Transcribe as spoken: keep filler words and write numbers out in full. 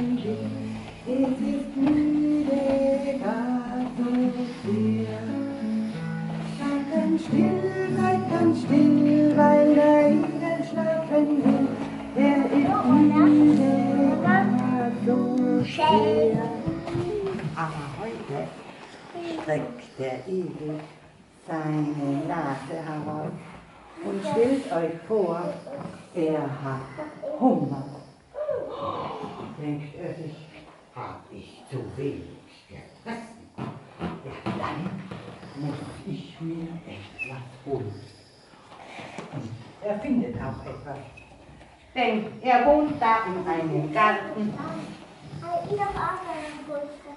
Es ist müde, gar so sehr. Seid ganz still, seid ganz still, weil der Igel schlafen will. Er ist müde, gar so sehr. Aber heute streckt der Igel seine Nase heraus und stellt euch vor, er hat Hunger. Denkt er sich, hab ich zu wenig gefressen? Ja, dann muss ich mir etwas holen. Und er findet auch etwas. Denn er wohnt da in einem Garten.